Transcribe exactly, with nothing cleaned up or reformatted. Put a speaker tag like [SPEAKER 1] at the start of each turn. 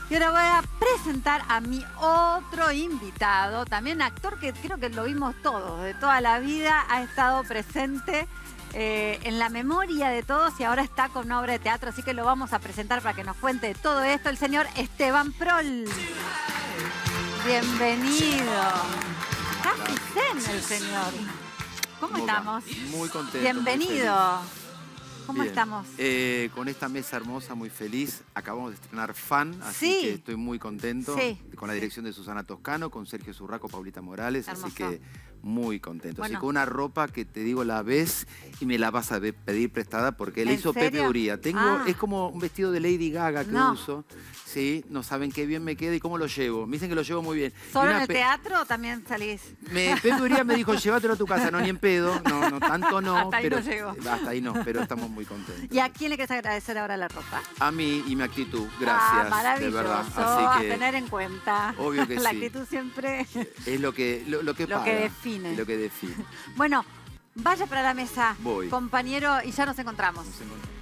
[SPEAKER 1] Y ahora voy a presentar a mi otro invitado, también actor que creo que lo vimos todos, de toda la vida, ha estado presente eh, en la memoria de todos y ahora está con una obra de teatro, así que lo vamos a presentar para que nos cuente todo esto, el señor Esteban Prol. Bienvenido. Casi zen el señor. ¿Cómo, ¿Cómo estamos?
[SPEAKER 2] Muy contento.
[SPEAKER 1] Bienvenido. ¿Cómo
[SPEAKER 2] Bien.
[SPEAKER 1] estamos?
[SPEAKER 2] Eh, con esta mesa hermosa, muy feliz. Acabamos de estrenar Fan, así
[SPEAKER 1] sí.
[SPEAKER 2] que estoy muy contento.
[SPEAKER 1] Sí.
[SPEAKER 2] Con la dirección de Susana Toscano, con Sergio Zurraco, Paulita Morales,
[SPEAKER 1] Hermoso.
[SPEAKER 2] así que muy contento.
[SPEAKER 1] Bueno.
[SPEAKER 2] Así con una ropa que te digo la ves y me la vas a pedir prestada porque la hizo
[SPEAKER 1] serio?
[SPEAKER 2] Pepe Uría. Tengo,
[SPEAKER 1] ah.
[SPEAKER 2] Es como un vestido de Lady Gaga que
[SPEAKER 1] no.
[SPEAKER 2] uso. Sí, no saben qué bien me queda y cómo lo llevo. Me dicen que lo llevo muy bien.
[SPEAKER 1] ¿Solo en el teatro o también salís?
[SPEAKER 2] Me, Pepe Uría me dijo, llévatelo a tu casa, no ni en pedo. No, no, tanto no.
[SPEAKER 1] Hasta ahí
[SPEAKER 2] pero,
[SPEAKER 1] no llego.
[SPEAKER 2] Hasta ahí no, pero estamos muy contentos.
[SPEAKER 1] ¿Y a quién le querés agradecer ahora la ropa?
[SPEAKER 2] A mí y mi actitud, gracias.
[SPEAKER 1] Ah, maravilloso,
[SPEAKER 2] de verdad. Así que,
[SPEAKER 1] a tener en cuenta.
[SPEAKER 2] Obvio que
[SPEAKER 1] la
[SPEAKER 2] sí.
[SPEAKER 1] actitud siempre
[SPEAKER 2] es lo que, lo, lo que,
[SPEAKER 1] lo
[SPEAKER 2] paga,
[SPEAKER 1] que define.
[SPEAKER 2] Lo que define.
[SPEAKER 1] Bueno, vaya para la mesa,
[SPEAKER 2] Voy.
[SPEAKER 1] compañero, y ya nos encontramos.
[SPEAKER 2] Nos encontramos.